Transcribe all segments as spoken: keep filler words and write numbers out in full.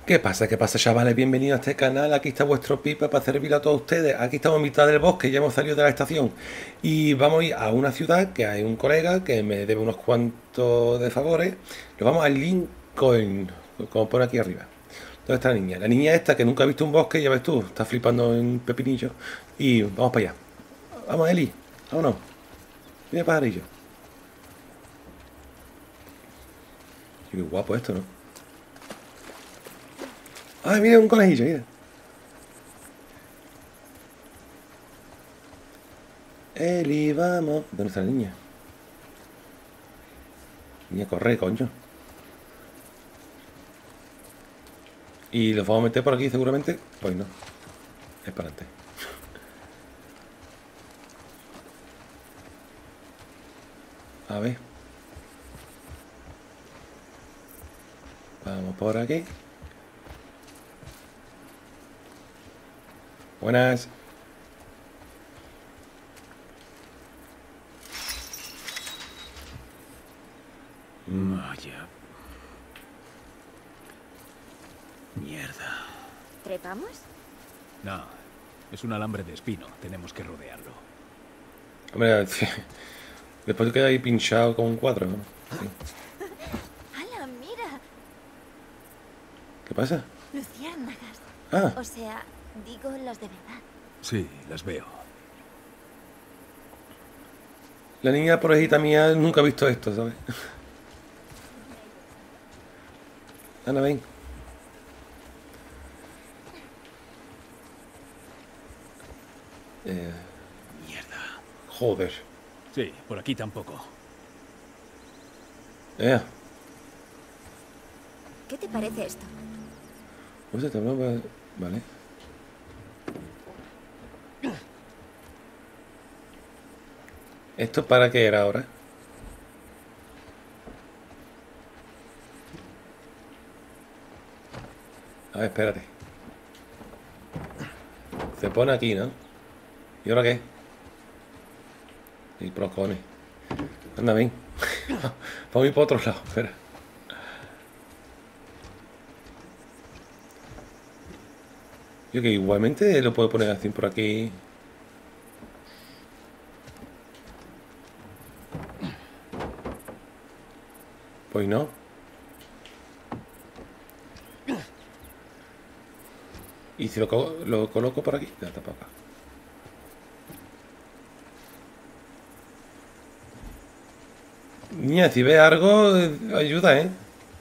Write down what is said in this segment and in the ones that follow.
¿Qué pasa? ¿Qué pasa, chavales? Bienvenidos a este canal. Aquí está vuestro Pipa para servirle a todos ustedes. Aquí estamos en mitad del bosque, ya hemos salido de la estación. Y vamos a ir a una ciudad que hay un colega que me debe unos cuantos de favores. Nos vamos a Lincoln, como pone aquí arriba. ¿Dónde está la niña? La niña esta que nunca ha visto un bosque, ya ves tú, está flipando en pepinillo. Y vamos para allá. Vamos, Eli, vámonos. Mira pajarillo. Qué guapo esto, ¿no? Ay, mira un conejillo, mira. Eli, vamos. ¿Dónde está la niña? Niña, corre, coño. Y los vamos a meter por aquí seguramente. Pues no. Es para adelante. A ver. Vamos por aquí. Buenas. Vaya. Mierda. ¿Trepamos? No, es un alambre de espino. Tenemos que rodearlo. Hombre, después queda ahí pinchado con un cuadro, ¿no? Sí. ¡Hala, mira! ¿Qué pasa? Luciérnagas. Ah, O sea, digo los de verdad. Sí, las veo. la niña porejita mía nunca ha visto esto, ¿sabes? Ana, ven. Eh, Mierda. joder. Sí, por aquí tampoco. Eh, ¿Qué te parece esto? pues esto no va- Vale. ¿Esto para qué era ahora? A ver, espérate. Se pone aquí, ¿no? ¿Y ahora qué? Y por los cojones. Anda, ven. Vamos a ir por otro lado, espera. Yo que igualmente lo puedo poner así por aquí. Pues no. Y si lo, co- lo coloco por aquí, ya está para acá. Niña, si ves algo, eh, ayuda, ¿eh?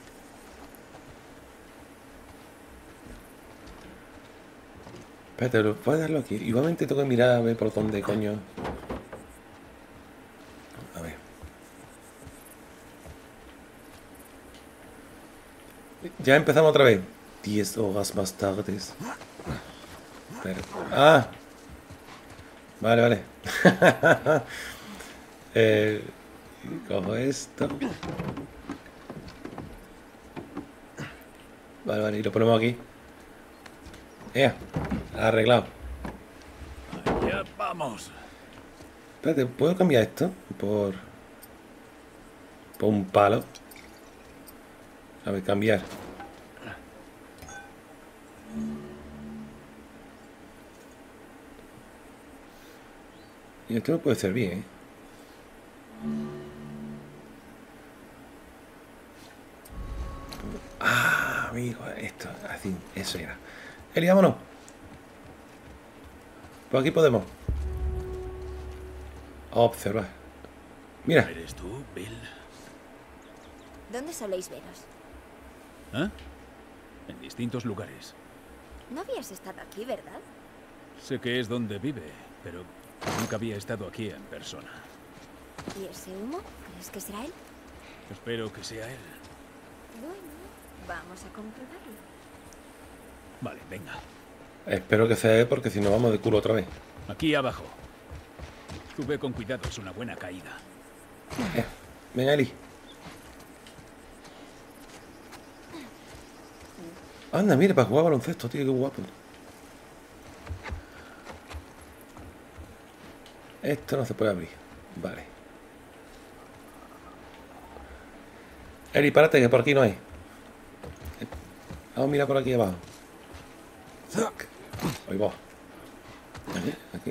Espérate, ¿lo puedes darlo aquí? Igualmente tengo que mirar a ver por dónde, coño. A ver. Ya empezamos otra vez. Diez horas más tarde. Espera. Ah. Vale, vale. eh, cojo esto. Vale, vale, y lo ponemos aquí. ¡Ea! Arreglado. Ya vamos. Espérate, ¿puedo cambiar esto? Por... Por un palo. A ver, cambiar. Y esto no puede servir, ¿eh? Ah, amigo, esto, así, eso era. Eli, vámonos. Por aquí podemos. Observar. Mira, ¿Eres tú, Bill? ¿Dónde soléis veros? ¿Eh? En distintos lugares. No habías estado aquí, ¿verdad? Sé que es donde vive, pero nunca había estado aquí en persona. ¿Y ese humo? ¿Crees que será él? Espero que sea él. Bueno, vamos a comprobarlo. Vale, venga. espero que sea él porque si no vamos de culo otra vez. Aquí abajo. Sube con cuidado, es una buena caída. Eh, Ven, Eli. Anda, mira, para jugar baloncesto, tío, qué guapo. Esto no se puede abrir. Vale. Eli, párate, que por aquí no hay. Vamos a mirar por aquí abajo. Ahí va. Aquí, aquí.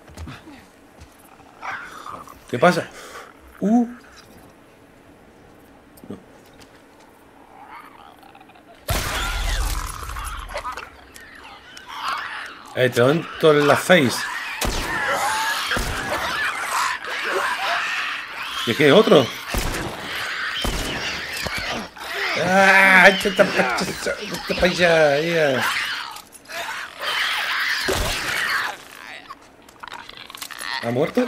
¿Qué pasa? Uh. No. Eh, te doy en la face. ¿Y es que hay otro? ¡Ah! ¡Esta para allá! ¿Ha muerto?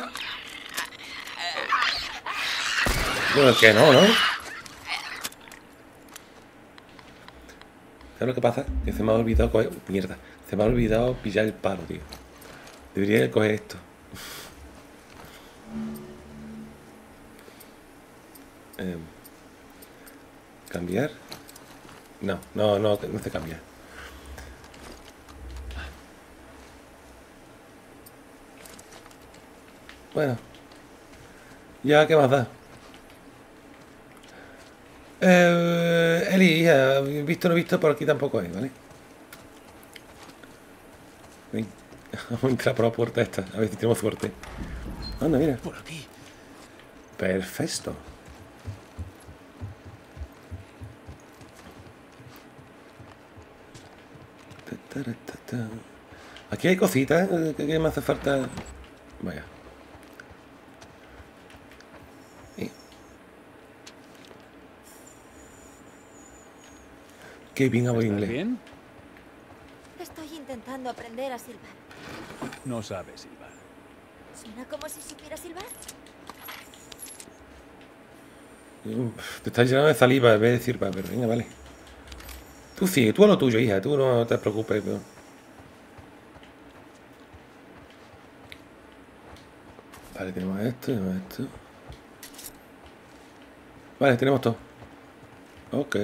Bueno, que no, ¿no? ¿Sabes lo que pasa? Que se me ha olvidado coger... Mierda. Se me ha olvidado pillar el palo, tío. Debería coger esto. Eh, ¿Cambiar? No, no, no, no se cambia. Bueno. Ya, ¿qué más da? Eh, Eli, hija, visto o no visto, por aquí tampoco hay, ¿vale? Ven, vamos a entrar por la puerta esta, a ver si tenemos suerte. Anda, mira. Por aquí. Perfecto. Aquí hay cositas que, que me hace falta. Vaya. Sí. Qué bien hablo ¿Estás inglés. bien? Estoy intentando aprender a silbar. No sabes silbar. ¿Suena como si supiera silbar? Uf, te estás llenando de saliva en vez de decir, pero venga, vale. Tú sigue, tú a lo tuyo, hija, tú no te preocupes. Pero... Vale, tenemos esto, tenemos esto. Vale, tenemos todo. Ok.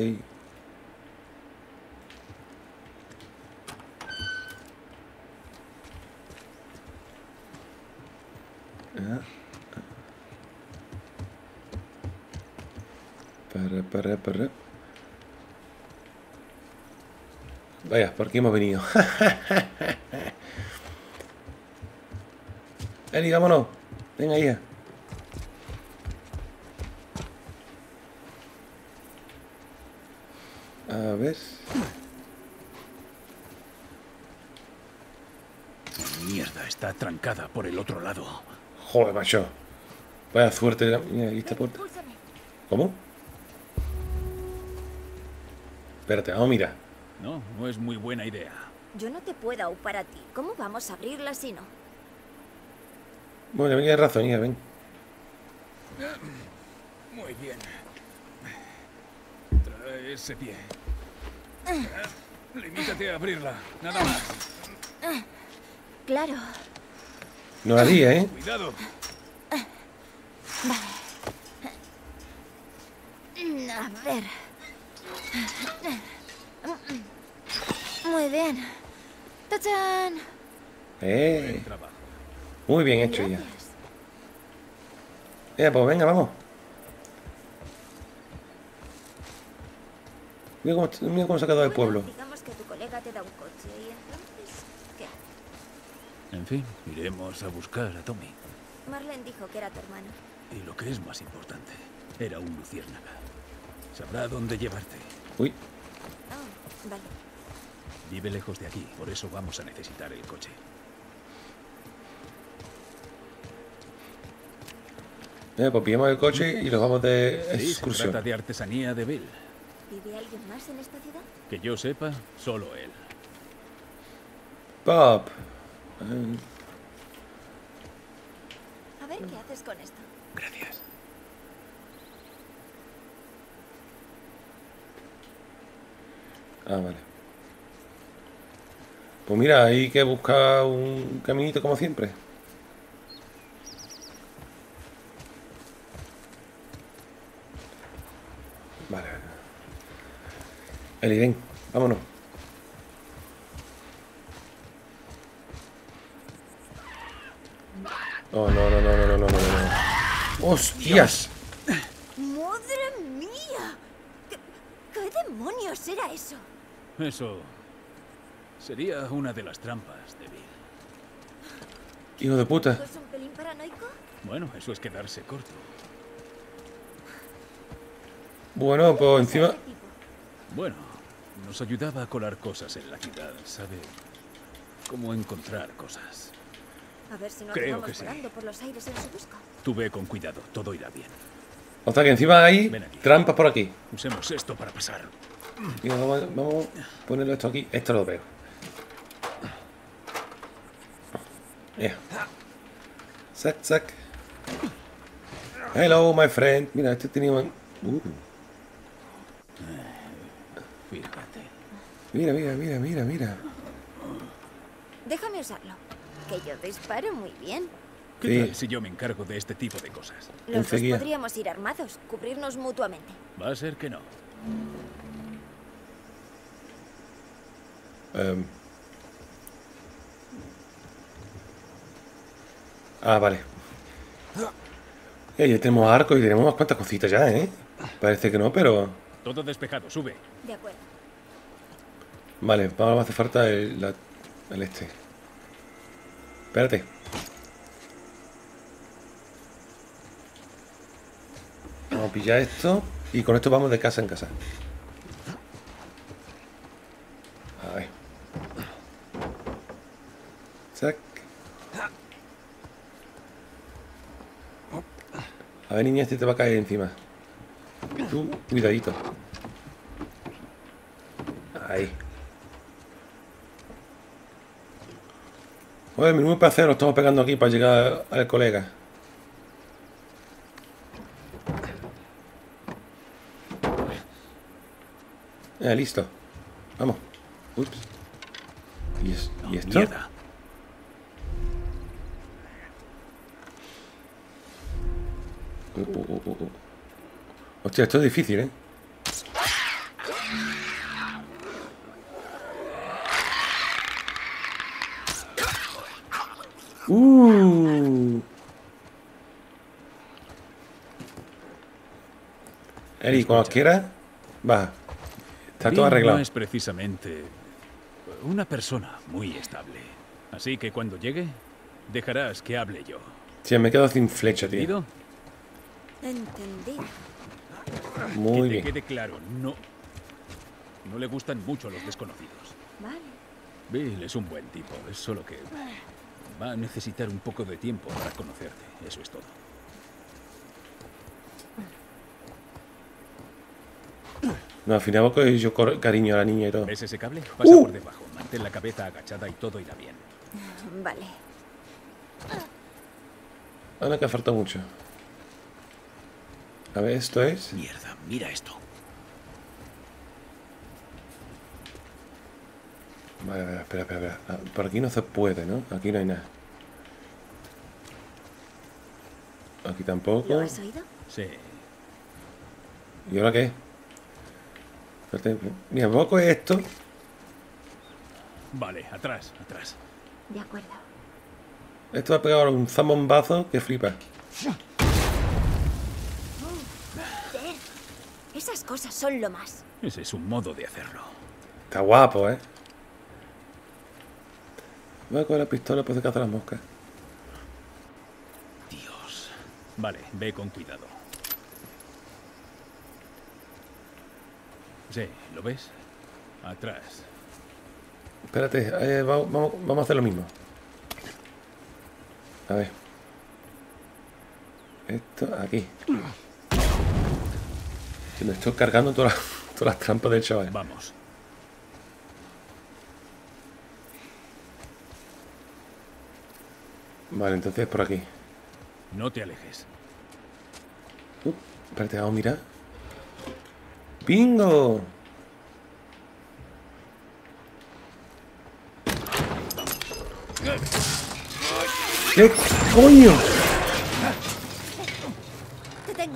Para, para, para. Vaya, ¿por qué hemos venido? Eli, vámonos. Venga, hija. A ver. Mierda, está trancada por el otro lado. Joder, macho. Vaya suerte. Mira, aquí esta puerta. Impúlsame. ¿Cómo? Espérate, vamos a mirar. No, no es muy buena idea. Yo no te puedo aupar a ti. ¿Cómo vamos a abrirla si no? Bueno, ven, tienes razón, hija, ven. Muy bien. Trae ese pie. Limítate a abrirla, nada más. Claro. No la líes, ¿eh? Cuidado. A ver. Muy bien. ¡Tachán! Eh, Buen trabajo. muy bien hecho, hija. Gracias. Eh, pues venga, vamos. Mira cómo, mira cómo se ha quedado el pueblo. Bueno, digamos que tu colega te da un coche y entonces... ¿qué? En fin, iremos a buscar a Tommy. Marlene dijo que era tu hermano. Y lo que es más importante, era un luciérnaga. Sabrá dónde llevarte. Uy, Ah, vale. Vive lejos de aquí, por eso vamos a necesitar el coche. eh, pues pillamos el coche y nos vamos de Sí, se excursión. trata de artesanía de Bill. ¿Vive alguien más en esta ciudad? Que yo sepa, solo él. Pop. Eh, A ver qué haces con esto. Gracias. Ah, vale. Pues mira, hay que buscar un caminito como siempre. Vale. Eli, ven, vámonos. Oh, no, no, no, no, no, no, no, no. ¡Hostias! ¡Madre mía! ¿Qué, qué demonios era eso? Eso sería una de las trampas de Bill. Hijo de puta. ¿Es un pelín paranoico? Bueno, eso es quedarse corto. Bueno, pues encima... Ese tipo. Bueno, nos ayudaba a colar cosas en la ciudad, ¿sabe? Cómo encontrar cosas. A ver si no Creo acabamos que sí. volando por los aires en su busca. Tú ve con cuidado, todo irá bien. O sea que encima hay Ven aquí. trampas por aquí. Usemos esto para pasar. Y vamos, vamos a ponerlo esto aquí. Esto lo veo. Yeah. Sac, sac. Hello, my friend. Mira, este tenía... un- Uh, Fíjate. mira, mira, mira, mira, mira. Déjame usarlo. Que yo disparo muy bien. ¿Qué Sí. tal si yo me encargo de este tipo de cosas? Los dos Enseguida. podríamos ir armados, cubrirnos mutuamente. Va a ser que no. Em. Ah, vale. Ya, ya tenemos arco y tenemos unas cuantas cositas ya, ¿eh? Parece que no, pero... Todo despejado, sube. De acuerdo. Vale, vamos a hacer falta el, la- el este. Espérate. Vamos a pillar esto y con esto vamos de casa en casa. A ver. Sac. A ver, niña, este te va a caer encima. Tú, cuidadito. Ahí. Oye, menudo placer, nos estamos pegando aquí para llegar al colega. Ya, listo. Vamos. Ups. ¿Y, es- y esto? Mierda. Uh, uh, uh, uh, uh. Hostia, esto es difícil, ¿eh? Uh. Eri, cuando quieras, va. Está todo Bill arreglado. No es precisamente una persona muy estable. Así que cuando llegue, dejarás que hable yo. Sí, me he quedado sin flecha, tío. ¿Entendido? Entendido. Muy que te bien. quede claro, no. No le gustan mucho los desconocidos. Vale. Bill es un buen tipo, es solo que va a necesitar un poco de tiempo para conocerte. Eso es todo. No, al final voy yo cor- cariño a la niña y todo. ¿Ves ese cable? Pasa Uh. por debajo. Mantén la cabeza agachada y todo irá bien. Vale. Ahora que falta mucho. A ver, esto es. Mierda, mira esto. Vale, vale, espera, espera, espera. Ah, por aquí no se puede, ¿no? Aquí no hay nada. Aquí tampoco. ¿Lo has oído? Sí. ¿Y ahora qué? Espérate, mira, voy a coger esto. Vale, atrás, atrás. De acuerdo. Esto va a pegar ahora un zambombazo que flipa. Joder. Esas cosas son lo más. Ese es un modo de hacerlo. Está guapo, ¿eh? Voy a coger la pistola para cazar las moscas. Dios. Vale, ve con cuidado. Sí, ¿lo ves? Atrás. Espérate, eh, vamos, vamos, vamos a hacer lo mismo. A ver. Esto aquí. Que me estoy cargando todas las, todas las trampas del chaval. Vamos. Vale, entonces por aquí. No te alejes. Uh, espérate, vamos a mirar. ¡Bingo! ¿Qué coño? Te tengo.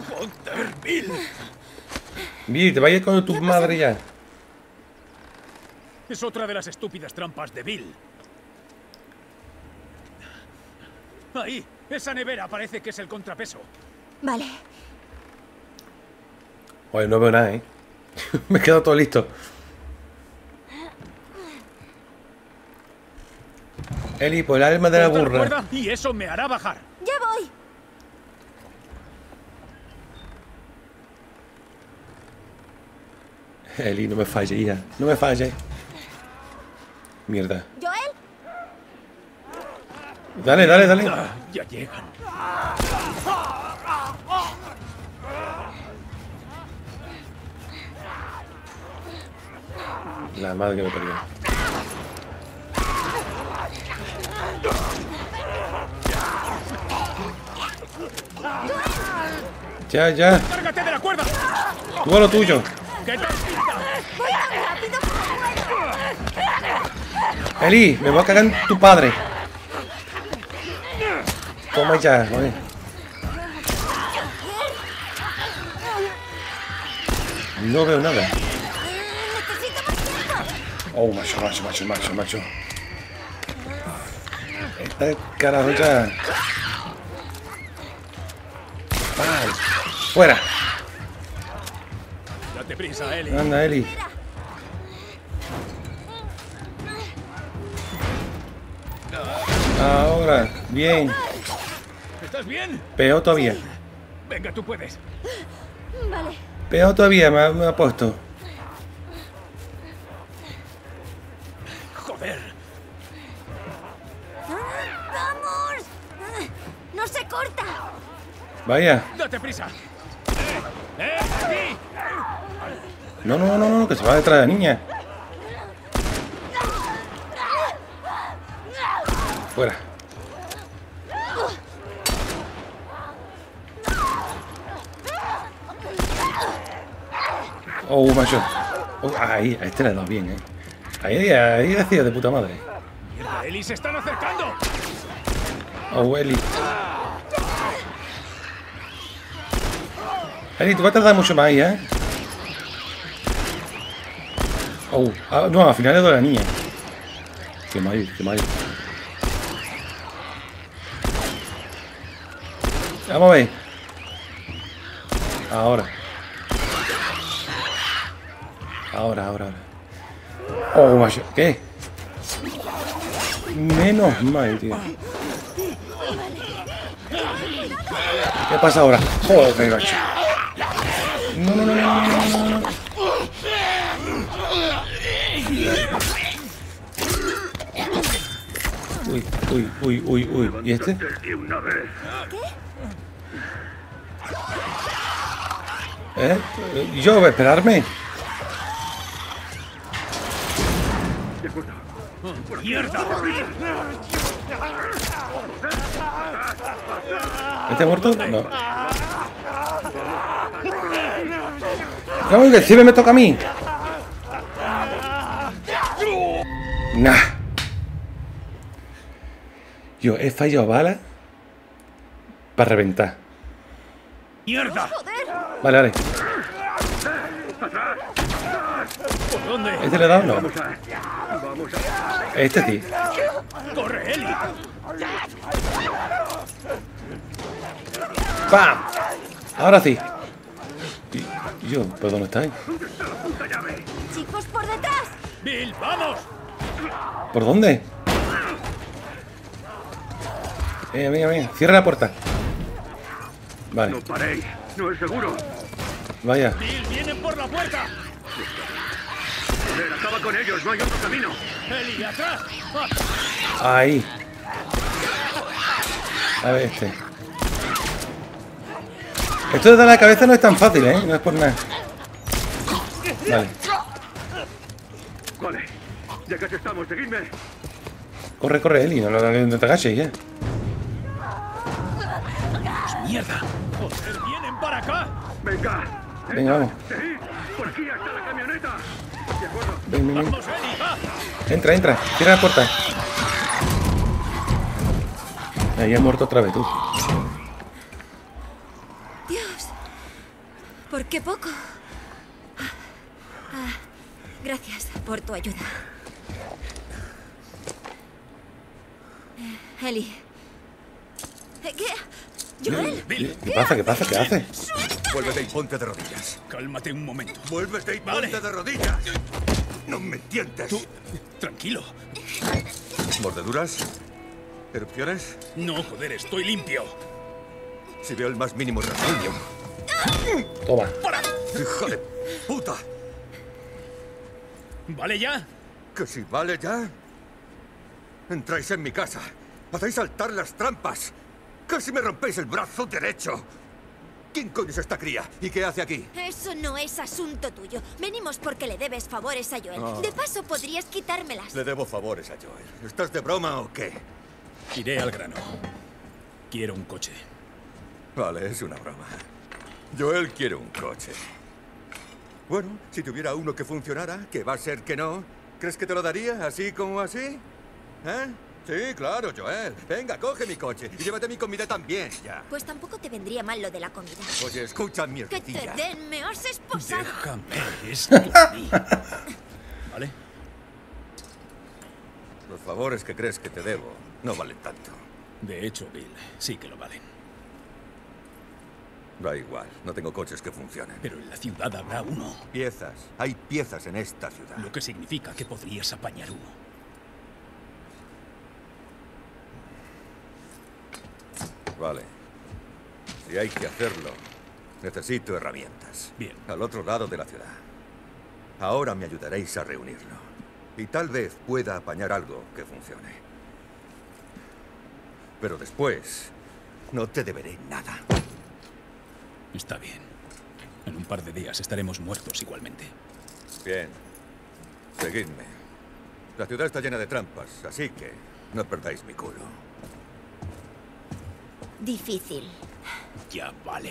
Bill, te vayas con tu madre ya. Es otra de las estúpidas trampas de Bill. Ahí, esa nevera parece que es el contrapeso. Vale. Oye, no veo nada, ¿eh? Me he quedado todo listo. Eli, por el alma de la Corta burra. cuerda y eso me hará bajar. ¡Ya voy! Eli, no me falle, hija. No me falle. Mierda. ¿Joel? Dale, dale, dale. Ah, ya llegan. La madre que me perdió. Ya, ya. ¡Cárgate de la cuerda! Tú a lo tuyo. ¿Qué tal? ¡Voy tan rápido como puedo! Eli, me voy a cagar en tu padre. Toma ya, joder. No veo nada. ¡Necesito más tiempo! Oh, macho, macho, macho, macho, macho. Esta carajo ya. Vale. Fuera. Date prisa, Eli. Anda, Eli. Ahora, bien. ¿Estás bien? Peor todavía. Venga, tú puedes. Vale. Peor todavía me ha, me ha puesto. Joder. ¡Ah, ¡Vamos! Ah, ¡No se corta! Vaya. Date prisa. ¡Eh! ¡Eh! ¡Aquí! No, no, no, no, que se va detrás de la niña. Fuera. Oh, macho. Oh, ahí, a este le he dado bien, eh. Ahí, ahí decía de puta madre. ¡Mierda, Eli! ¡Se están acercando! Oh, Eli. Eli, tú vas a tardar mucho más ahí, eh. Oh, ah, no, al final le doy a la niña. Qué mal, qué mal. Vamos a ver. Ahora. Ahora, ahora, ahora. Oh, macho. ¿Qué? Menos mal, tío. ¿Qué pasa ahora? Joder, macho. No, no, no, no, no, no, no, no. Uy, uy, uy, uy, uy. ¿Y este? ¿Eh? ¿Y yo? ¿Va a esperarme? ¡Mierda! ¿Este muerto? No. No, que si me toca a mí. Nah. Yo he fallado bala para reventar. ¡Mierda! Vale, vale. ¿Por dónde? ¿Este le he dado? No. Este sí. ¡Corre, Eli! ¡Pam! Ahora sí. ¿Y, y yo? ¿Pero dónde estáis? ¡Chicos, por detrás! ¡Bill, vamos! ¿Por dónde? Venga, venga, venga. Cierra la puerta. Vale. No paréis, no es seguro. Vaya. ¡Bill, vienen por la puerta! Joder, acaba con ellos, no hay otro camino. ¡Eli, atrás! ¡Ah! Ahí. A ver este. Esto de dar la cabeza no es tan fácil, ¿eh? No es por nada. Vale. Vale, ya casi estamos, seguidme. Corre, corre, Eli. No, no, no te agaches ya. ¡Mierda! ¡Joder, vienen para acá! Venga. Venga, vamos. Seguid, por aquí hasta la camioneta. De acuerdo. Ven, ven, ven. ¡Vamos, Eli! ¡Va! Entra, entra. Cierra la puerta. Ahí ha muerto otra vez, tú. Dios. ¿Por qué poco? Ah, gracias por tu ayuda. Eh, Eli. Eh, ¿Qué? ¿Joel? ¡Bill! ¿Qué pasa? ¿Qué pasa? ¿Qué hace? Vuélvete y ponte de rodillas. Cálmate un momento. Vuélvete y Vale. ponte de rodillas. No me entiendes. Tú, tranquilo. ¿Mordeduras? ¿Erupciones? No, joder, estoy limpio. Si veo el más mínimo rasguño. Toma. ¡Para! ¡Hijo de puta! ¿Vale ya? ¿Que si vale ya? Entráis en mi casa. Hacéis saltar las trampas. Casi me rompéis el brazo derecho. ¿Quién coño es esta cría? ¿Y qué hace aquí? Eso no es asunto tuyo. Venimos porque le debes favores a Joel. Ah. De paso, podrías quitármelas. Le debo favores a Joel. ¿Estás de broma o qué? Iré al grano. Quiero un coche. Vale, es una broma. Joel quiere un coche. Bueno, si tuviera uno que funcionara, que va a ser que no, ¿crees que te lo daría así como así? ¿Eh? Sí, claro, Joel. Venga, coge mi coche y llévate mi comida también, ya. Pues tampoco te vendría mal lo de la comida. Oye, escucha, ¡Que te mierdecilla. den! ¡Me has esposado! Déjame, es a mí. ¿Vale? Los favores que crees que te debo no valen tanto. De hecho, Bill, sí que lo valen. Da igual, no tengo coches que funcionen. Pero en la ciudad habrá uno. Piezas, hay piezas en esta ciudad. Lo que significa que podrías apañar uno. Vale. Si hay que hacerlo, necesito herramientas. Bien. Al otro lado de la ciudad. Ahora me ayudaréis a reunirlo. Y tal vez pueda apañar algo que funcione. Pero después, no te deberé nada. Está bien. En un par de días estaremos muertos igualmente. Bien. Seguidme. La ciudad está llena de trampas, así que no perdáis mi culo. Difícil. Ya vale.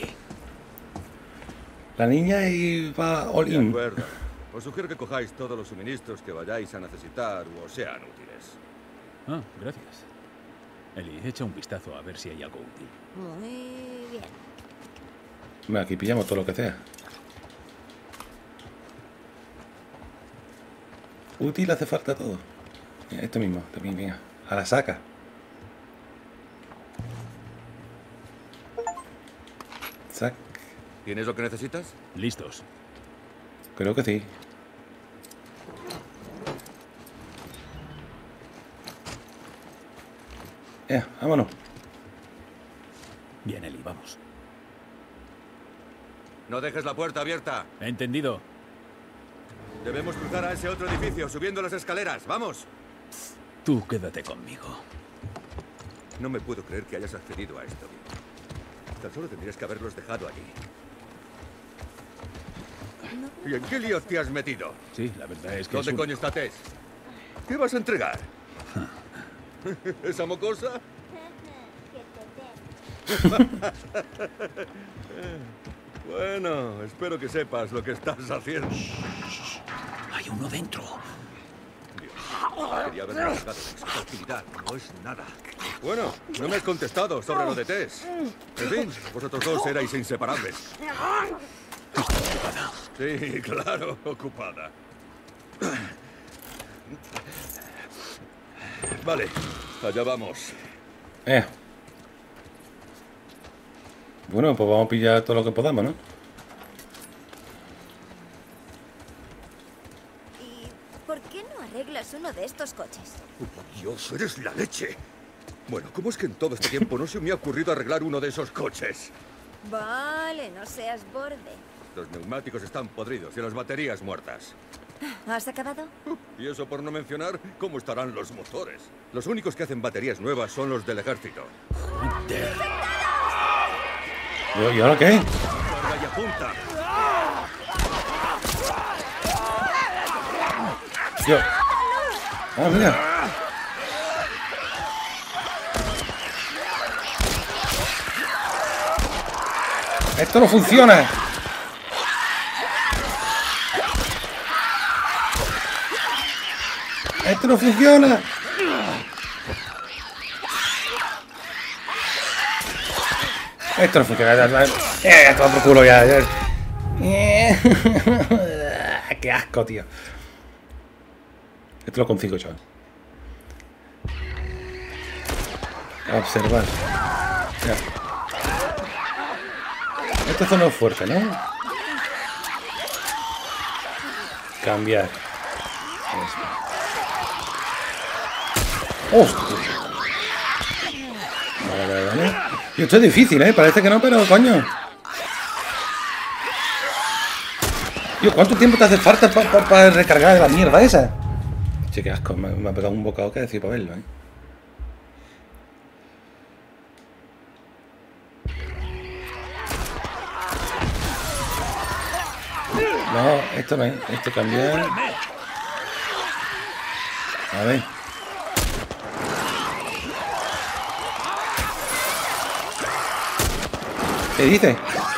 La niña iba all De in. acuerdo. Os sugiero que cojáis todos los suministros que vayáis a necesitar o sean útiles. Ah, gracias. Eli, echa un vistazo a ver si hay algo útil. Muy bien. Bueno, aquí pillamos todo lo que sea. Útil hace falta todo. Mira, esto mismo, también, venga. A la saca. Sac. ¿Tienes lo que necesitas? Listos. Creo que sí. Ya, vámonos. Bien, Eli, vamos. No dejes la puerta abierta. Entendido. Debemos cruzar a ese otro edificio, subiendo las escaleras. ¡Vamos! Tú quédate conmigo. No me puedo creer que hayas accedido a esto. Tan solo tendrías que haberlos dejado allí. ¿Y en qué lío te has metido? Sí, la verdad es que ¿Dónde es un- coño está Tess? ¿Qué vas a entregar? ¿Esa mocosa? Bueno, espero que sepas lo que estás haciendo. Hay uno dentro. Quería haberme dejado de esa actividad. No es nada. Bueno, no me has contestado sobre lo de Tess. En fin, vosotros dos erais inseparables. Ocupada. Sí, claro, ocupada. Vale, allá vamos. Eh. Bueno, pues vamos a pillar todo lo que podamos, ¿no? ¿Y por qué no arreglas uno de estos coches? Oh, Dios, eres la leche. Bueno, ¿cómo es que en todo este tiempo no se me ha ocurrido arreglar uno de esos coches? Vale, no seas borde. Los neumáticos están podridos y las baterías muertas. ¿Has acabado? Y eso por no mencionar cómo estarán los motores. Los únicos que hacen baterías nuevas son los del ejército. Joder. ¿Y y ahora qué? ¡Carga y apunta! Yo. Ah, mira. Esto no funciona. Esto no funciona. Esto no funciona. Ya, ya, ya, ya, todo por culo ya. ya. Qué asco, tío. Esto lo consigo yo. Observar. Ya. Esto sonó fuerte, ¿no? Cambiar. ¡Hostia! Y esto es difícil, ¿eh? Parece que no, pero coño. Tío, ¿cuánto tiempo te hace falta para pa, pa recargar la mierda esa? Che, qué asco. Me, me ha pegado un bocado que decir para verlo, ¿eh? No, esto no es. Esto cambiar. A ver. ¿Qué dice?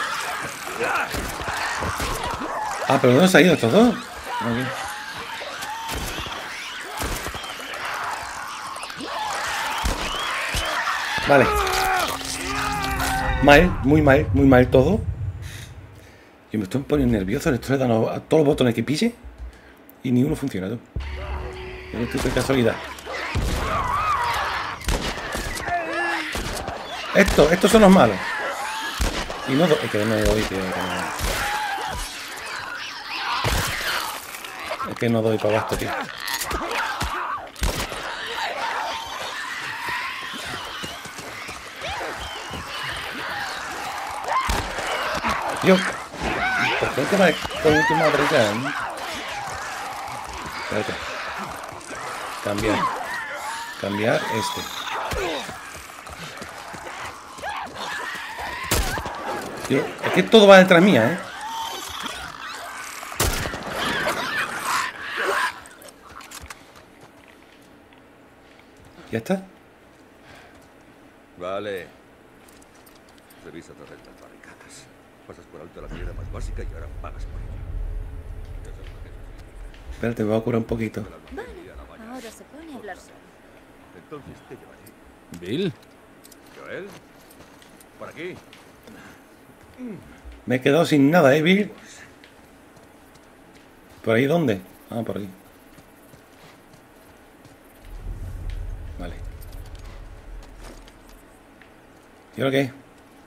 Ah, pero ¿dónde se han ido estos dos? Aquí. Vale. Mal, muy mal, muy mal todo. Yo me estoy poniendo nervioso, le estoy dando a todos los botones que pille y ni uno funciona, tú. Esto es casualidad. Esto, estos son los malos. Y no doy, es que no doy, tío, que no. Es que no doy para abasto, tío. Tío, ¿por qué te va con última brecha? Espérate. Cambiar. Cambiar este. Tío, es que todo va detrás mía, ¿eh? ¿Ya está? Vale. Revisa todas las barricadas. Pasas por alto la piedra más básica y ahora pagas por ello. Espérate, me voy a curar un poquito. Bueno, ahora se pone a hablar solo. Entonces te llevaré. ¿Bill? ¿Joel? ¿Por aquí? Me he quedado sin nada, ¿eh, Bill? ¿Por ahí dónde? Ah, por aquí. Vale. ¿Y ahora qué?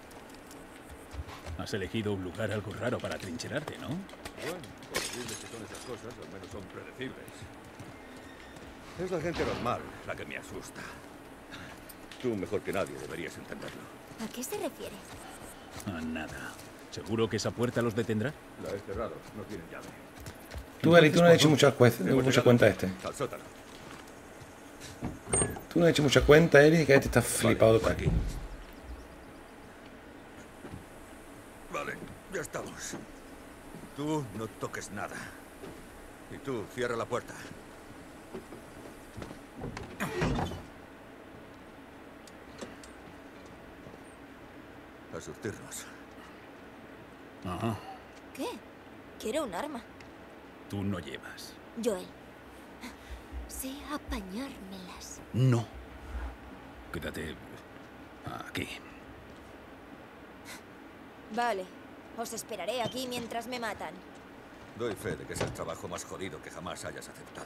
Has elegido un lugar algo raro para trincherarte, ¿no? Bueno, horribles que son esas cosas, al menos son predecibles. Es la gente normal la que me asusta. Tú mejor que nadie deberías entenderlo. ¿A qué se refiere? A nada. ¿Seguro que esa puerta los detendrá? La he cerrado, no tienen llave. Tú, Eric, tú no has hecho mucha, mucha cuenta a este. Al sótano. Tú no has hecho mucha cuenta, Eric, que este está flipado de por aquí. Vale, ya estamos. Tú no toques nada. Y tú, cierra la puerta. A surtirnos. Ajá. ¿Qué? Quiero un arma. Tú no llevas. Joel. Sé apañármelas. No. Quédate aquí. Vale. Os esperaré aquí mientras me matan. Doy fe de que es el trabajo más jodido que jamás hayas aceptado.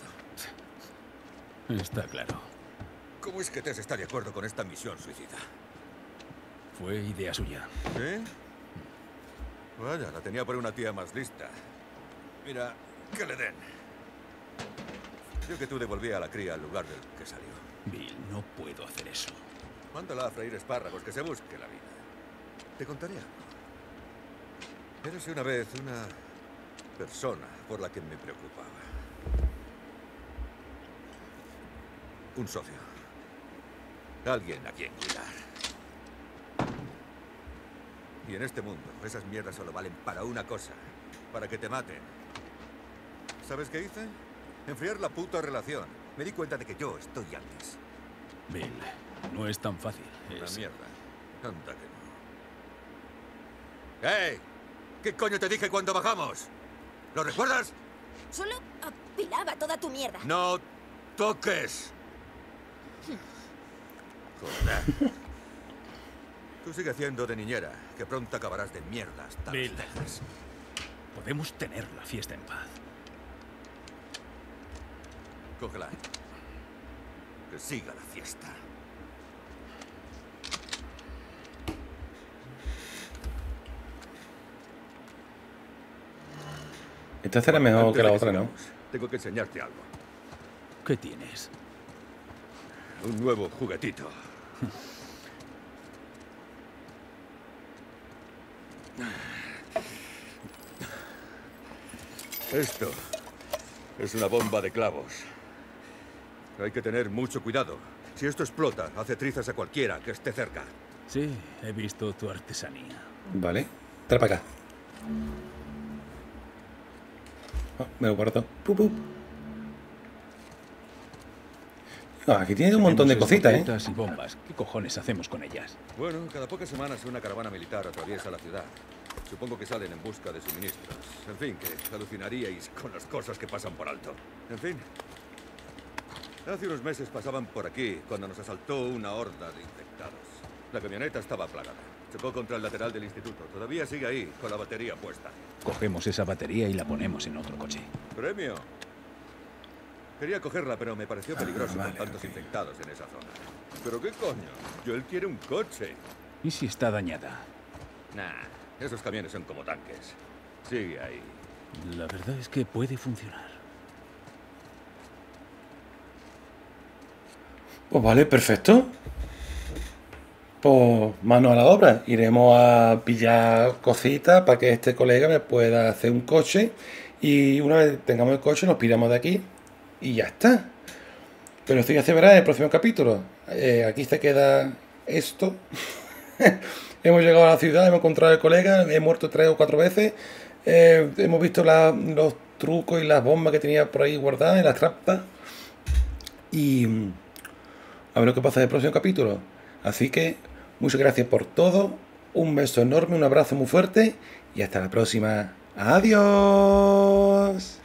Está claro. ¿Cómo es que Tess está de acuerdo con esta misión suicida? Fue idea suya. ¿Sí? Vaya, la tenía por una tía más lista. Mira, que le den. Yo que tú devolvía a la cría al lugar del que salió. Bill, no puedo hacer eso. Mándala a freír espárragos, que se busque la vida. Te contaré algo. Eres una vez una persona por la que me preocupaba. Un socio. Alguien a quien cuidar. Y en este mundo, esas mierdas solo valen para una cosa. Para que te maten. ¿Sabes qué hice? Enfriar la puta relación. Me di cuenta de que yo estoy antes. Bill, no es tan fácil. Una Es... mierda. Anda que no. ¡Hey! ¿Qué coño te dije cuando bajamos? ¿Lo recuerdas? Solo apilaba toda tu mierda. ¡No toques! Joder. Tú sigue haciendo de niñera, que pronto acabarás de mierda hasta las Bill. cejas. Podemos tener la fiesta en paz. Cógela. Que siga la fiesta. Esta será mejor Antes que la de otra, ¿no? sigamos, tengo que enseñarte algo. ¿Qué tienes? Un nuevo juguetito. Esto es una bomba de clavos. Hay que tener mucho cuidado. Si esto explota, hace trizas a cualquiera que esté cerca. Sí, he visto tu artesanía. Vale, trae para acá. Oh, me lo guardo. Pup, pup. Ah, aquí tiene un montón de Tenemos cositas, ¿eh? escopetas y bombas. ¿Qué cojones hacemos con ellas? Bueno, cada pocas semanas una caravana militar atraviesa la ciudad. Supongo que salen en busca de suministros. En fin, que alucinaríais con las cosas que pasan por alto. En fin. Hace unos meses pasaban por aquí cuando nos asaltó una horda de infectados. La camioneta estaba plagada. Chocó contra el lateral del instituto. Todavía sigue ahí, con la batería puesta. Cogemos esa batería y la ponemos en otro coche. ¡Premio! Quería cogerla, pero me pareció peligroso vale, con tantos ok. infectados en esa zona. ¿Pero qué coño? Joel quiere un coche. ¿Y si está dañada? Nah, esos camiones son como tanques. Sigue ahí. La verdad es que puede funcionar. Pues vale, perfecto. Pues mano a la obra. Iremos a pillar cositas para que este colega me pueda hacer un coche. Y una vez tengamos el coche, nos piramos de aquí. Y ya está. Pero esto ya se verá en el próximo capítulo. Eh, aquí se queda esto. Hemos llegado a la ciudad, hemos encontrado al colega, he muerto tres o cuatro veces. Eh, hemos visto la- los trucos y las bombas que tenía por ahí guardadas en las trampas. Y mm, a ver lo que pasa en el próximo capítulo. Así que muchas gracias por todo. Un beso enorme, un abrazo muy fuerte. Y hasta la próxima. Adiós.